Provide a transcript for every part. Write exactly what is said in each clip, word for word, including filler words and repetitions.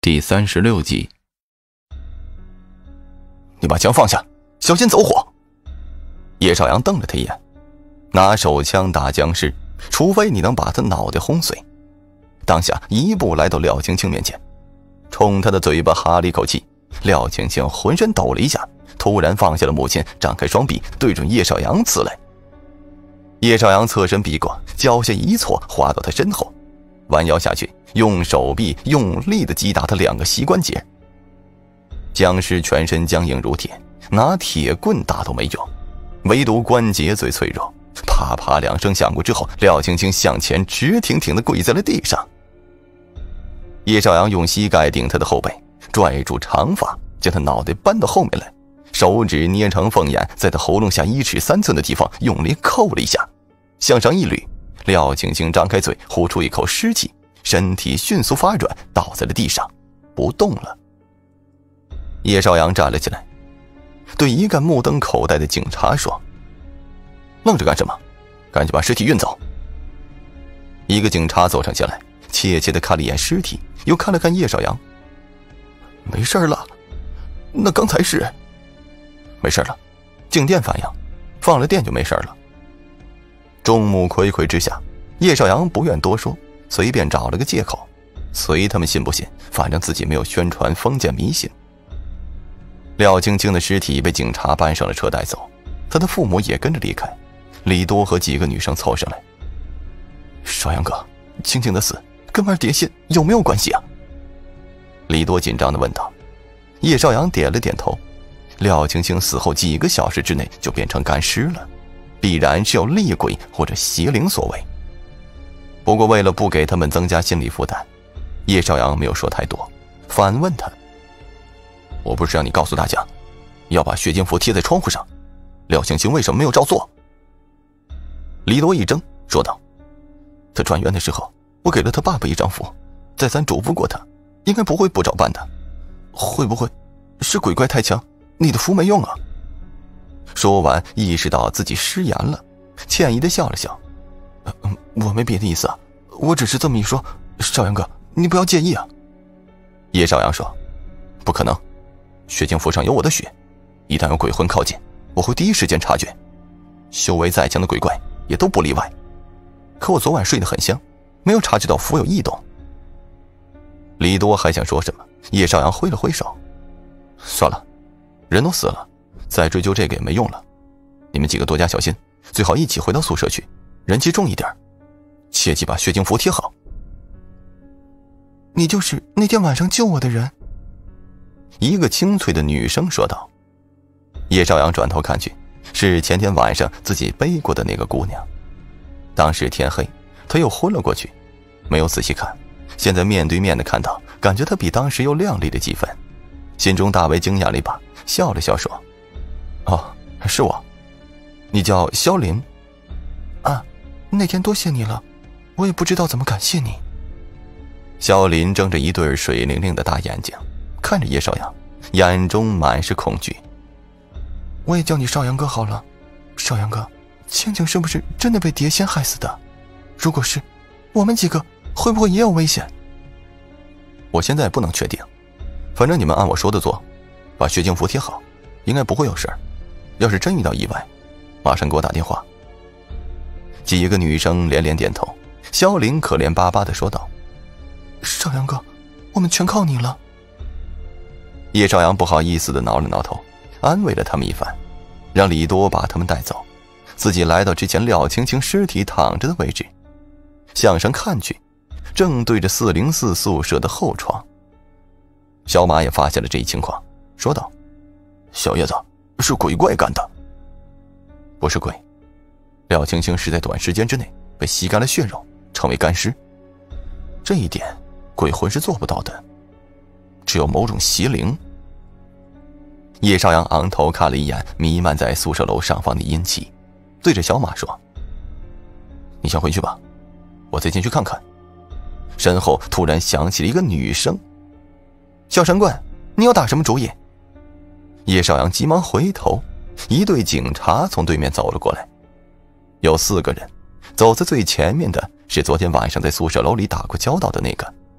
第三十六集。 你把枪放下，小心走火。叶少阳瞪了他一眼，拿手枪打僵尸，除非你能把他脑袋轰碎。当下一步来到廖青青面前，冲他的嘴巴哈了一口气。廖青青浑身抖了一下，突然放下了母亲，张开双臂对准叶少阳刺来。叶少阳侧身避过，脚下一错，滑到他身后，弯腰下去，用手臂用力地击打他两个膝关节。僵尸全身僵硬如铁，拿铁棍打都没用，唯独关节最脆弱。啪啪两声响过之后，廖青青向前直挺挺地跪在了地上。叶少阳用膝盖顶他的后背，拽住长发，将他脑袋扳到后面来，手指捏成凤眼，在他喉咙下一尺三寸的地方用力扣了一下，向上一捋，廖青青张开嘴，呼出一口湿气，身体迅速发软，倒在了地上，不动了。叶少阳站了起来，对一个目瞪口呆的警察说：“愣着干什么？赶紧把尸体运走。”一个警察走上前来，怯怯地看了一眼尸体，又看了看叶少阳。“没事了。”“那刚才是？”“没事了，静电反应，放了电就没事了。”众目睽睽之下，叶少阳不愿多说，随便找了个借口，随他们信不信，反正自己没有宣传封建迷信。廖青青的尸体被警察搬上了车带走，他的父母也跟着离开。李多和几个女生凑上来：“少阳哥，青青的死跟玩碟仙有没有关系啊？”李多紧张地问道。叶少阳点了点头。廖青青死后几个小时之内就变成干尸了，必然是有厉鬼或者邪灵所为。不过为了不给他们增加心理负担，叶少阳没有说太多，反问他：“我不是让你告诉大家要把血晶符贴在窗户上，廖青青为什么没有照做？”李多一怔，说道：“他转院的时候，我给了他爸爸一张符，再三嘱咐过他，应该不会不照办的。会不会是鬼怪太强，你的符没用啊？”说完意识到自己失言了，歉意地笑了笑：“嗯，我没别的意思啊，我只是这么一说，少阳哥你不要介意啊。”叶少阳说：“不可能，血晶符上有我的血，一旦有鬼魂靠近，我会第一时间察觉，修为再强的鬼怪也都不例外。可我昨晚睡得很香，没有察觉到符有异动。”李多还想说什么，叶少阳挥了挥手：“算了，人都死了，再追究这个也没用了。你们几个多加小心，最好一起回到宿舍去，人气重一点，切记把血晶符贴好。”“你就是那天晚上救我的人？”一个清脆的女声说道。叶少阳转头看去，是前天晚上自己背过的那个姑娘。当时天黑，他又昏了过去，没有仔细看，现在面对面的看到，感觉她比当时又靓丽了几分，心中大为惊讶了一把，笑了笑说：“哦，是我，你叫萧林啊，那天多谢你了，我也不知道怎么感谢你。”萧林睁着一对水灵灵的大眼睛看着叶少阳，眼中满是恐惧。“我也叫你少阳哥好了。少阳哥，青青是不是真的被碟仙害死的？如果是，我们几个会不会也有危险？”“我现在不能确定，反正你们按我说的做，把血晶符贴好，应该不会有事儿。要是真遇到意外，马上给我打电话。”几个女生连连点头。萧凌可怜巴巴地说道：“少阳哥，我们全靠你了。”叶少阳不好意思地挠了挠头，安慰了他们一番，让李多把他们带走，自己来到之前廖青青尸体躺着的位置，向上看去，正对着四零四宿舍的后窗。小马也发现了这一情况，说道：“小叶子，是鬼怪干的。”“不是鬼，廖青青是在短时间之内被吸干了血肉，成为干尸，这一点鬼魂是做不到的，只有某种邪灵。”叶少阳昂头看了一眼弥漫在宿舍楼上方的阴气，对着小马说：“你先回去吧，我再进去看看。”身后突然响起了一个女声：“小神棍，你要打什么主意？”叶少阳急忙回头，一队警察从对面走了过来，有四个人，走在最前面的是昨天晚上在宿舍楼里打过交道的那个，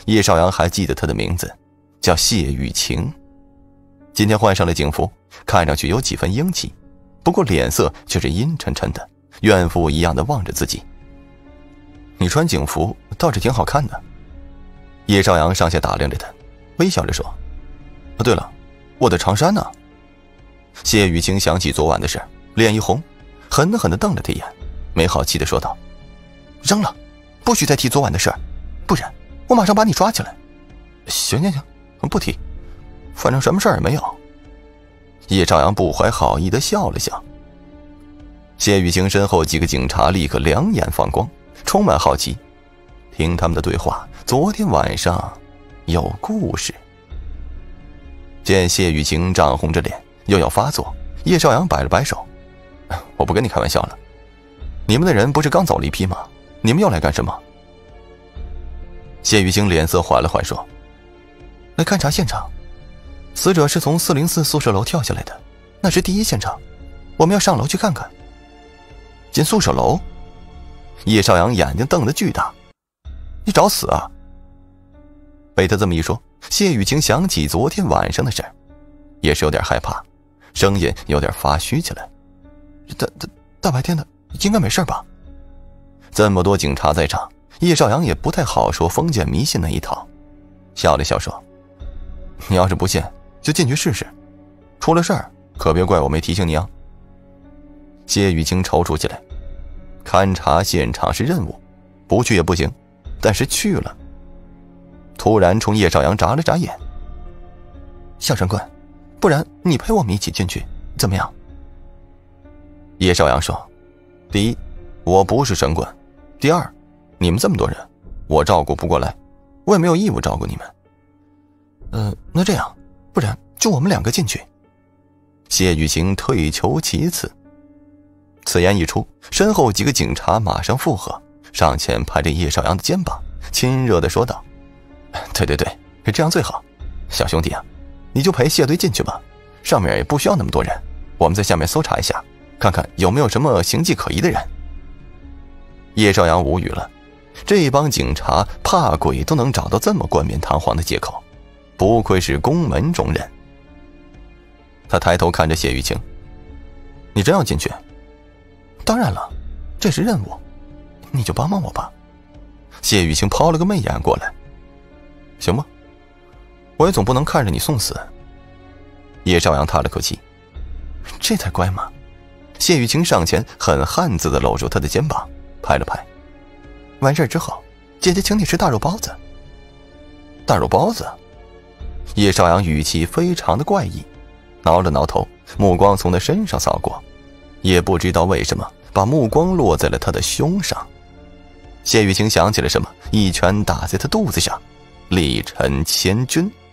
叶少阳还记得她的名字，叫谢雨晴。今天换上了警服，看上去有几分英气，不过脸色却是阴沉沉的，怨妇一样的望着自己。你穿警服倒是挺好看的。叶少阳上下打量着他，微笑着说：哦，对了，我的长衫呢？谢雨晴想起昨晚的事，脸一红，狠狠地瞪了他一眼，没好气地说道：扔了，不许再提昨晚的事，不然我马上把你抓起来。行行行，不提，反正什么事儿也没有。叶少阳不怀好意地笑了笑。谢雨晴身后几个警察立刻两眼放光，充满好奇，听他们的对话，昨天晚上有故事。见谢雨晴涨红着脸又要发作，叶少阳摆了摆手：我不跟你开玩笑了，你们的人不是刚走了一批吗？你们又来干什么？谢雨晴脸色缓了缓说：来勘察现场，死者是从四零四宿舍楼跳下来的，那是第一现场，我们要上楼去看看。进宿舍楼？叶少阳眼睛瞪得巨大，你找死啊！被他这么一说，谢雨晴想起昨天晚上的事儿，也是有点害怕，声音有点发虚起来。大大大白天的，应该没事吧？这么多警察在场，叶少阳也不太好说封建迷信那一套，笑了笑说：你要是不信就进去试试，出了事儿可别怪我没提醒你啊。谢雨晴踌躇起来，勘察现场是任务，不去也不行，但是去了。突然冲叶少阳眨了眨眼：小神棍，不然你陪我们一起进去怎么样？叶少阳说：第一，我不是神棍，第二，你们这么多人我照顾不过来，我也没有义务照顾你们。呃，那这样，不然就我们两个进去。谢雨晴退求其次。此言一出，身后几个警察马上附和，上前拍着叶少阳的肩膀，亲热地说道：对对对，这样最好。小兄弟啊，你就陪谢队进去吧，上面也不需要那么多人，我们在下面搜查一下，看看有没有什么形迹可疑的人。叶少阳无语了，这帮警察怕鬼都能找到这么冠冕堂皇的借口，不愧是公门中人。他抬头看着谢雨晴：你真要进去？当然了，这是任务，你就帮帮我吧。谢雨晴抛了个媚眼过来：行吧，我也总不能看着你送死。叶少阳叹了口气：这才乖嘛。谢雨晴上前很汉子地搂住他的肩膀，拍了拍：完事之后，姐姐请你吃大肉包子。大肉包子？叶少阳语气非常的怪异，挠了挠头，目光从他身上扫过，也不知道为什么把目光落在了他的胸上。谢雨晴想起了什么，一拳打在他肚子上，力沉千钧。